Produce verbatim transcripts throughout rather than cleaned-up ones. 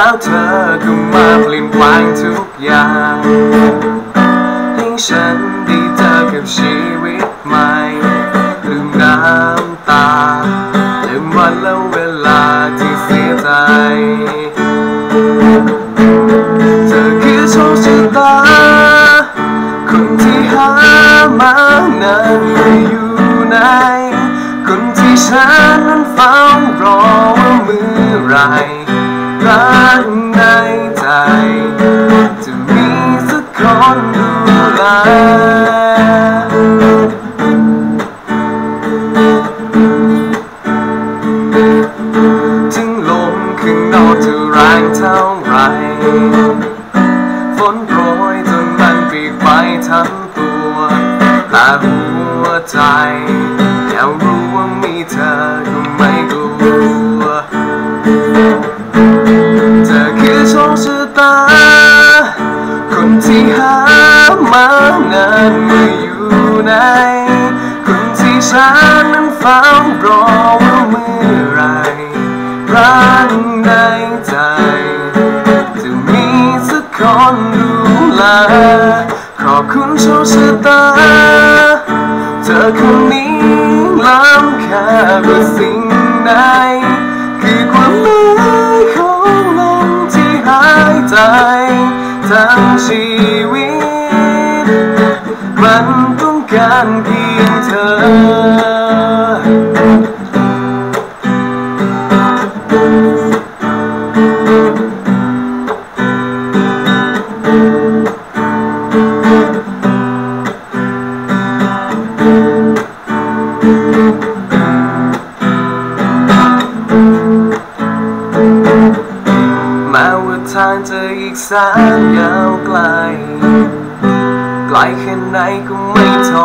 แล้วเธอก็มาเปลี่ยนแปลงทุกอย่างให้ฉันได้เจอกับชีวิตใหม่ลืมน้ำตาลืมวันและเวลาที่เสียใจเธอคือโชคชะตาคนที่หามานานอยู่ไหนคนที่ฉันนั้นเฝ้ารอว่าเมื่อไรรักในใจจะมีสักคนดูแลถึงลมข้างนอกจะแรงเท่าไรฝนโปรยจนมันเปียกไปทั้งตัวแต่หัวใจอยากรู้ว่ามีเธอก็ไม่กลัวเธอคือโชคชะตาคนที่หามานานเมื่ออยู่ไหนคนที่ฉันนั้นเฝ้ารอว่าเมื่อไรรักในใจจะมีสักคนดูแลขอบคุณโชคชะตาเธอคนนี้ล้ำค่ากว่าสิ่งใดคือความหมายของลมที่หายใจทั้งชีวิตมันต้องการเพียงเธอแม้ว่าทางจะอีกแสนยาวไกลไกลแค่ไหนก็ไม่ท้อ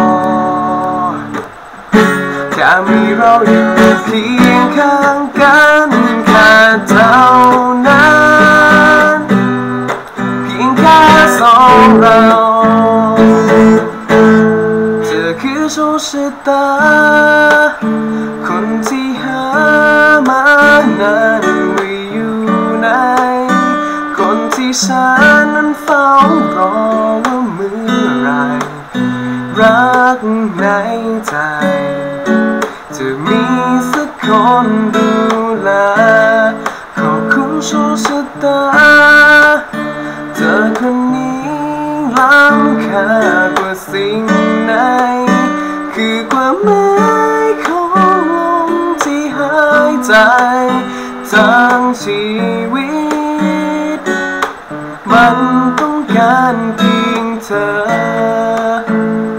แค่มีเราอยู่เคียงข้างกันแค่เท่านั้นเพียงแค่สองเราเธอคือโชคชะตาคนที่หามานานไม่อยู่ไหนคนที่ฉันนั้นเฝ้ารอว่าเมื่อไรรักในใจจะมีสักคนดูแลขอบคุณโชคชะตาเธอคนนี้ล้ำค่ากว่าสิ่งไหนคือความหมายของลมที่หายใจทั้งชีวิตมันต้องการเพียงเธอ